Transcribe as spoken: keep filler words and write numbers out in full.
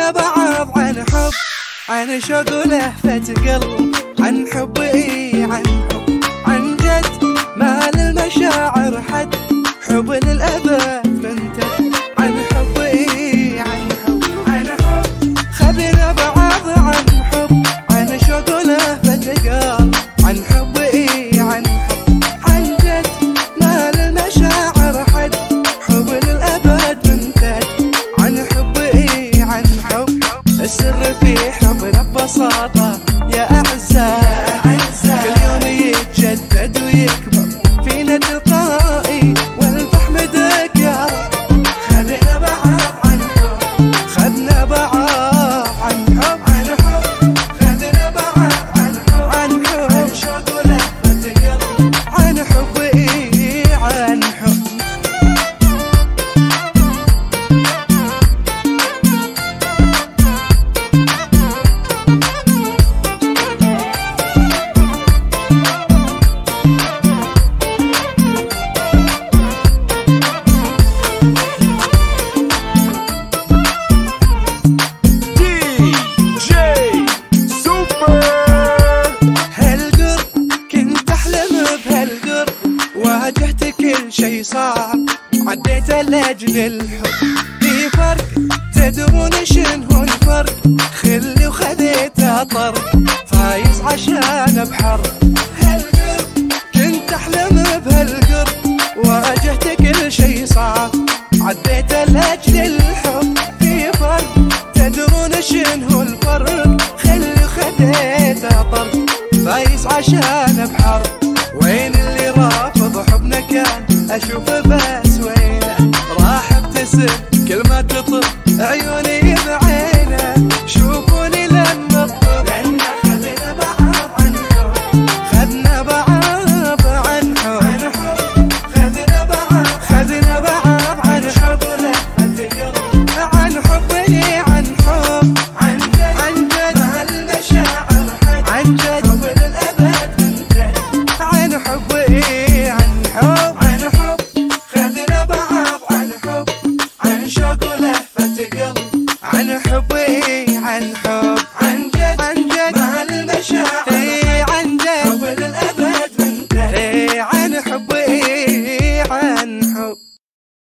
خذنا بعض عن حب، عن شوق ولهفة قلب، عن حب اي عن حب، عن جد ما للمشاعر حد، حب للأبد منتد، عن حب اي عن حب، عن حب خذنا بعض عن حب، عن شوق ولهفة قلب، عن حب اي عن حب، عن جد ما للمشاعر حد، حب للأبد منتد، عن حب اي عن حب. السر في حبنا ببساطة يا أعزاء، كل يوم يتجدد ويكبر فينا تلقائي، ونحمدك يا رب. خذنا بعض عن حب، خذنا بعض عن حب، عن حب خذنا بعض عن حب، عن حب عن شوق ولهفة قلب، عن حب إيه عن حب. واجهت كل شي صعب، عديت لأجل الحب، في فرق تدرون شنو الفرق، خلي وخذيته طرق، فايز عشان بحر هالقرب، كنت أحلم بهالقرب، واجهت كل شي صعب، عديت لأجل الحب، في فرق تدرون شنو الفرق، خلي وخذيته طرق، فايز عشان بحر. وين اللي رافض حبنا كان اشوف بس وينه، راح ابتسم كل ما تطب عيوني بعين.